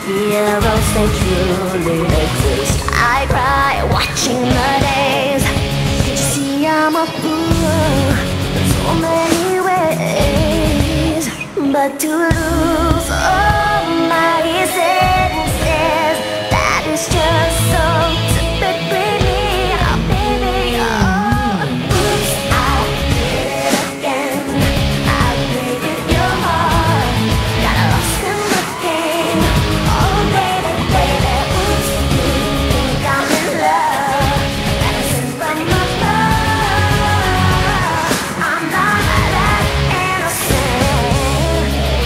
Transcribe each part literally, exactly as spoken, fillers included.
heroes they truly exist. I cry watching the days. Can't you see I'm a fool in so many ways? But to lose all my senses, that is just so typically me, oh baby, oh. Oops, I did it again. I break your heart, got lost in the game. Oh baby, baby, oops, you think I'm in love, and it's in from above. I'm not that innocent.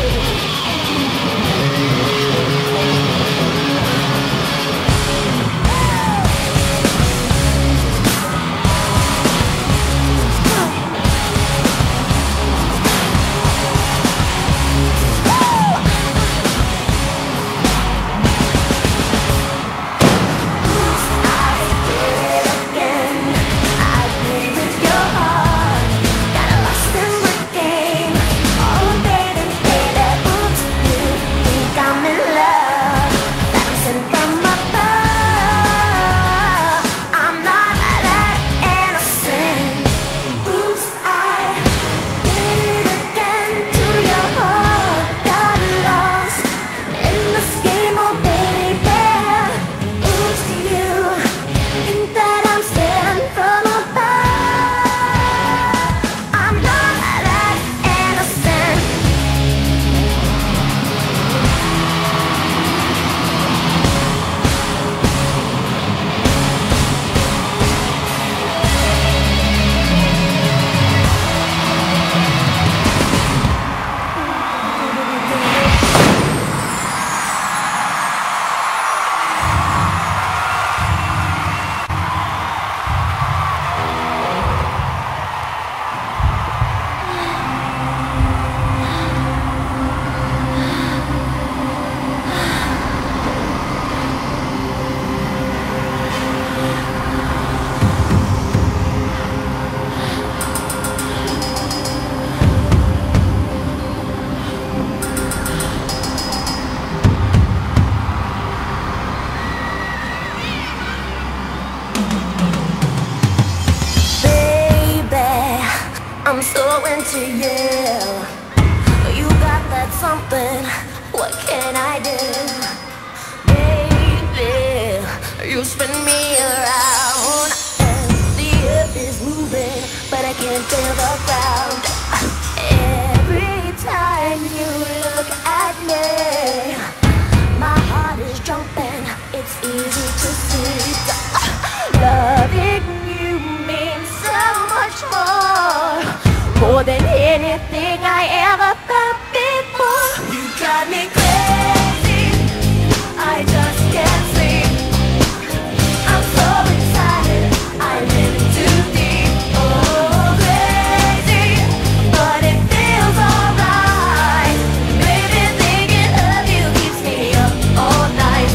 I'm so into you. You got that something. What can I do? Baby, you spin me around, and the earth is moving, but I can't feel the ground. Every time you look at me, my heart is jumping. It's easy to see. Loving you means so much more. More than anything I ever felt before. You got me crazy, I just can't sleep. I'm so excited, I'm in too deep. Oh crazy, but it feels alright. Baby, thinking of you keeps me up all night.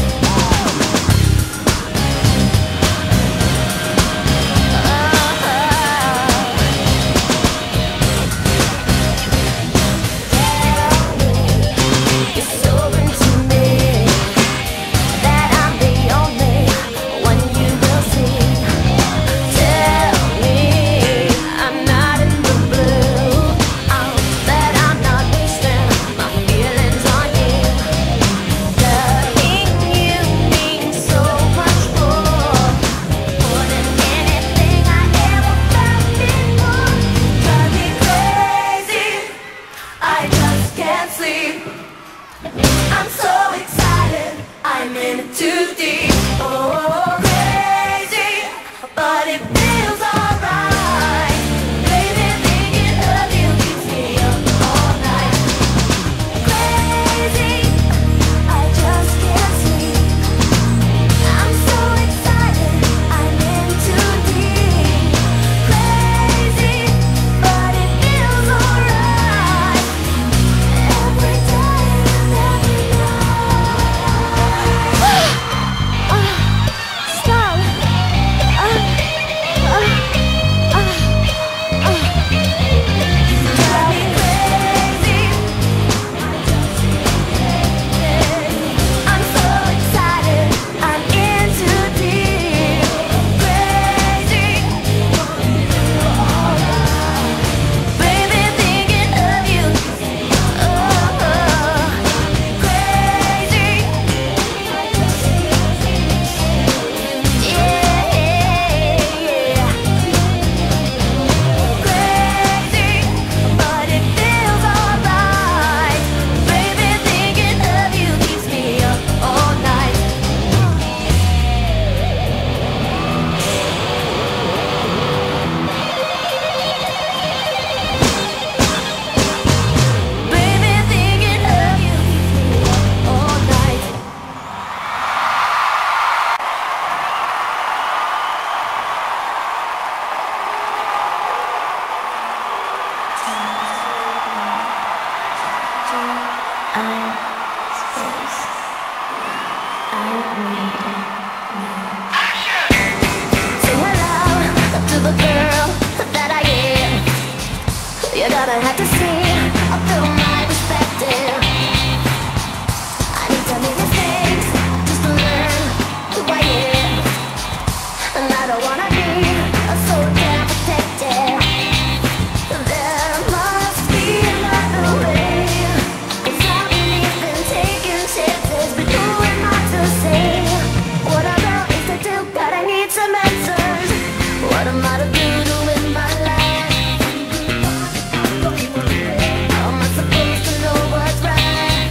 Sing aloud to the girl that I am. You're gonna have to see through my perspective. I need to make mistakes just to learn who I am. And I don't wanna be so damn protected. There must be another way, 'cause I believe in taking chances, but who am I to say what I know is to do? God, I need some answers. What am I to do to win my life? How am I supposed to know what's right?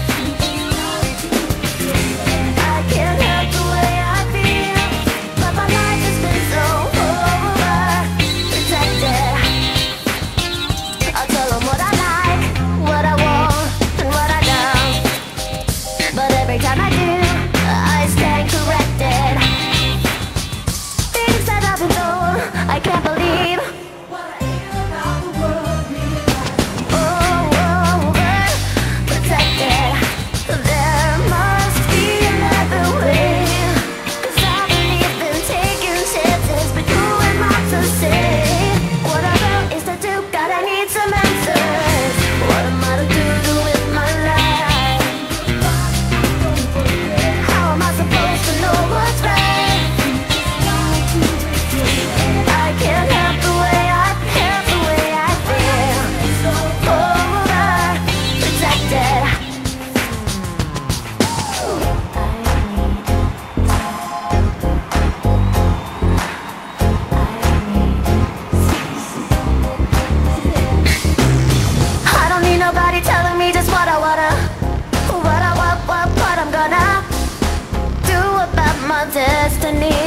I can't help the way I feel, but my life has been so overprotected. I'll tell them what I like, what I want, and what I don't. But every time I do, I stand corrected. Things that I've been told, I can't believe. Overprotected. There must be another way, 'cause I believe in taking chances, but who am I to say what I know is to do? God, I need some answers. What am I to do to win my life? How am I supposed to know what's right? I can't help the way I help the way I feel. Overprotected. I don't need nobody telling me just what I wanna, what I want, what, what I'm gonna do about my destiny.